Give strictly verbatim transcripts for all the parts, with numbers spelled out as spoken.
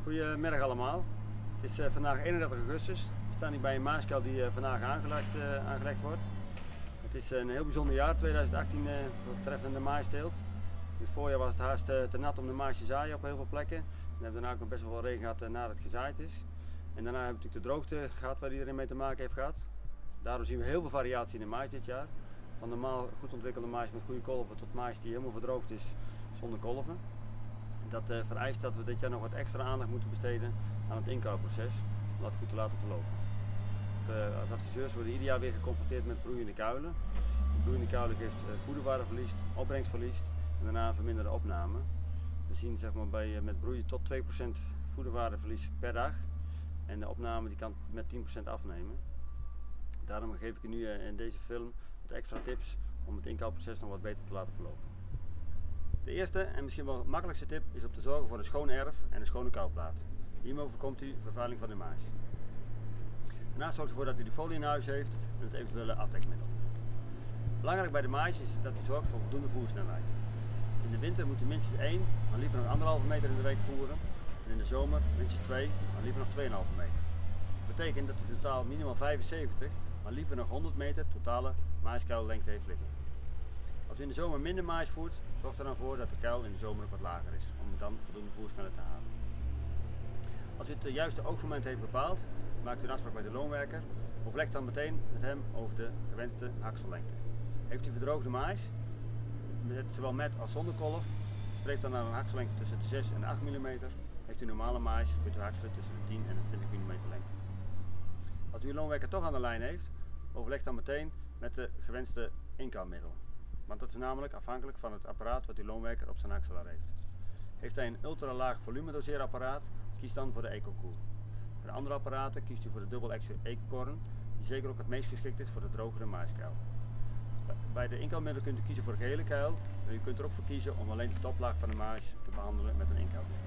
Goedemiddag allemaal. Het is uh, vandaag eenendertig augustus. We staan hier bij een maiskuil die uh, vandaag aangelegd, uh, aangelegd wordt. Het is een heel bijzonder jaar, tweeduizend achttien, uh, wat betreft de maaisteelt. In het voorjaar was het haast uh, te nat om de mais te zaaien op heel veel plekken. We hebben daarna ook nog best wel wat regen gehad uh, nadat het gezaaid is. En daarna hebben we natuurlijk de droogte gehad waar iedereen mee te maken heeft gehad. Daardoor zien we heel veel variatie in de mais dit jaar. Van normaal goed ontwikkelde mais met goede kolven tot mais die helemaal verdroogd is zonder kolven. Dat uh, vereist dat we dit jaar nog wat extra aandacht moeten besteden aan het inkouwproces om dat goed te laten verlopen. De, als adviseurs worden ieder jaar weer geconfronteerd met broeiende kuilen. De broeiende kuilen geeft uh, voederwaardeverlies, opbrengstverlies en daarna verminderde opname. We zien zeg maar, bij, uh, met broeien tot twee procent voederwaardeverlies per dag en de opname die kan met tien procent afnemen. Daarom geef ik u nu uh, in deze film wat extra tips om het inkouwproces nog wat beter te laten verlopen. De eerste en misschien wel makkelijkste tip is om te zorgen voor een schoon erf en een schone kouwplaat. Hiermee voorkomt u vervuiling van de mais. Daarnaast zorgt u ervoor dat u de folie in huis heeft en het eventuele afdekmiddel. Belangrijk bij de mais is dat u zorgt voor voldoende voersnelheid. In de winter moet u minstens één, maar liever nog anderhalve meter in de week voeren. En in de zomer minstens twee, maar liever nog twee komma vijf meter. Dat betekent dat u totaal minimaal vijfenzeventig, maar liever nog honderd meter totale maiskuillengte heeft liggen. Als u in de zomer minder mais voert, zorg er dan voor dat de kuil in de zomer ook wat lager is, om dan voldoende voersnelheid te halen. Als u het juiste oogstmoment heeft bepaald, maakt u een afspraak bij de loonwerker, overleg dan meteen met hem over de gewenste haksellengte. Heeft u verdroogde mais, met, zowel met als zonder kolf, streef dan naar een haksellengte tussen de zes en de acht millimeter. Heeft u normale mais, kunt u hakselen tussen de tien en de twintig millimeter lengte. Als u een loonwerker toch aan de lijn heeft, overleg dan meteen met de gewenste inkouwmiddel. Want dat is namelijk afhankelijk van het apparaat wat uw loonwerker op zijn hakselaar heeft. Heeft hij een ultralaag volume doseerapparaat, kies dan voor de EcoCool. Voor de andere apparaten kiest u voor de Double Action EcoCorn, die zeker ook het meest geschikt is voor de drogere maiskuil. Bij de inkouwmiddel kunt u kiezen voor de gehele kuil, en u kunt er ook voor kiezen om alleen de toplaag van de mais te behandelen met een inkouwmiddel.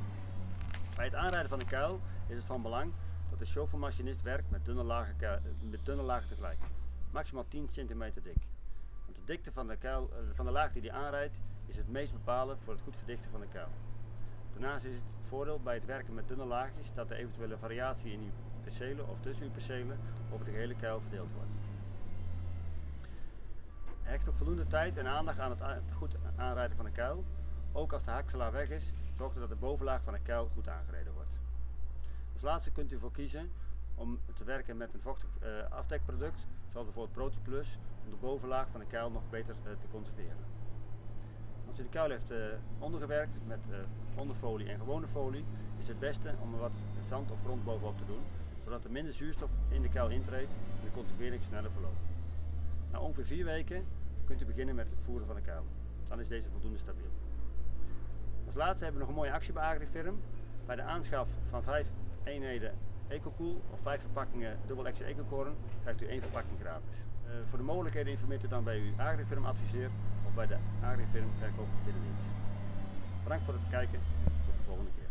Bij het aanrijden van de kuil is het van belang dat de chauffeurmachinist werkt met dunne lagen, met dunne lagen tegelijk, maximaal tien centimeter dik. Want de dikte van de, kuil, van de laag die hij aanrijdt is het meest bepalend voor het goed verdichten van de kuil. Daarnaast is het voordeel bij het werken met dunne laagjes dat de eventuele variatie in uw percelen of tussen uw percelen over de gehele kuil verdeeld wordt. Hecht ook voldoende tijd en aandacht aan het goed aanrijden van de kuil. Ook als de hakselaar weg is, zorgt er dat de bovenlaag van de kuil goed aangereden wordt. Als laatste kunt u ervoor kiezen om te werken met een vochtig uh, afdekproduct, zoals bijvoorbeeld ProtiPlus, om de bovenlaag van de kuil nog beter uh, te conserveren. Als u de kuil heeft uh, ondergewerkt met uh, onderfolie en gewone folie, is het beste om er wat zand of grond bovenop te doen, zodat er minder zuurstof in de kuil intreedt en de conservering sneller verloopt. Na ongeveer vier weken kunt u beginnen met het voeren van de kuil. Dan is deze voldoende stabiel. Als laatste hebben we nog een mooie actie bij Agrifirm. Bij de aanschaf van vijf eenheden EcoCool of vijf verpakkingen Double Action EcoCorn krijgt u één verpakking gratis. Uh, voor de mogelijkheden informeert u dan bij uw Agrifirm adviseur of bij de Agrifirm verkoop binnendienst. Bedankt voor het kijken, tot de volgende keer.